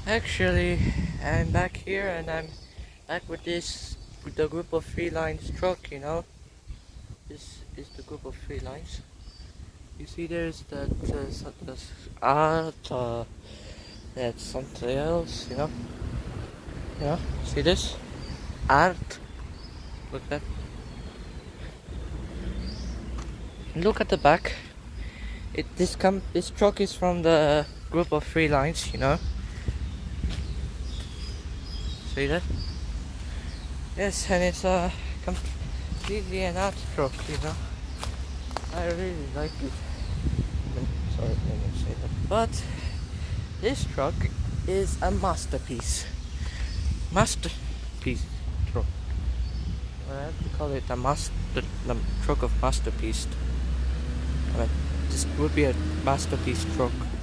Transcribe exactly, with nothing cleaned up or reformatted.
Actually, I'm back here and I'm back with this, with the group of three lines truck, you know. This is the group of three lines. You see there's that, uh, some- there's art, uh, that's something else, you know. You know, see this? Art. Look at that. Look at the back. It this come this truck is from the group of three lines, you know. See that? Yes, and it's uh completely an art truck, you know. I really like it. Sorry, I didn't say that. But this truck is a masterpiece. Masterpiece truck. I have to call it a master the truck of masterpiece. I mean, this would be a masterpiece truck.